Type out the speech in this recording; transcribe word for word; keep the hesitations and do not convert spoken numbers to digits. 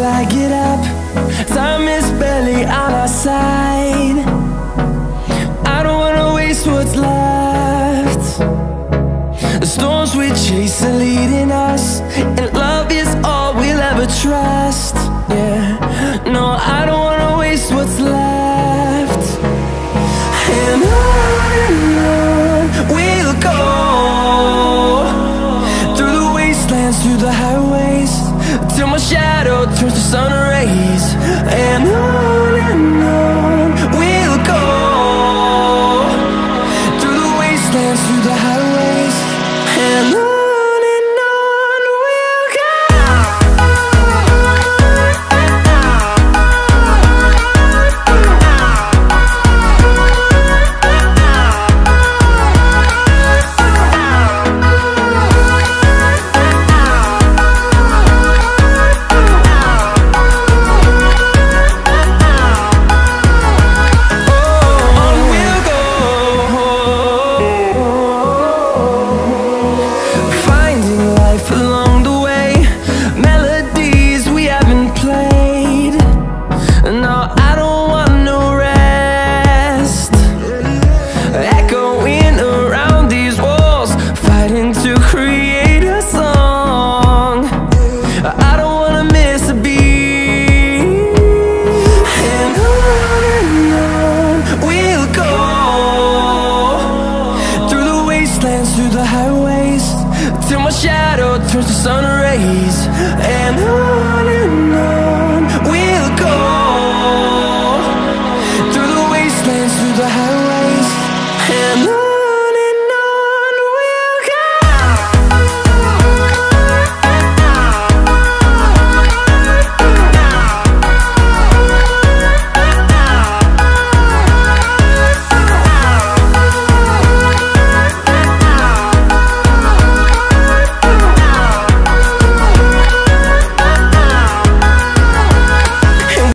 till I get up. Time is barely on our side. I don't wanna waste what's left. The storms we chase are leading us, and love is all we'll ever trust. Yeah.